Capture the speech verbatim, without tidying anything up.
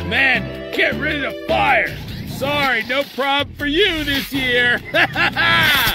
Man, get rid of the fire. Sorry, no problem for you this year.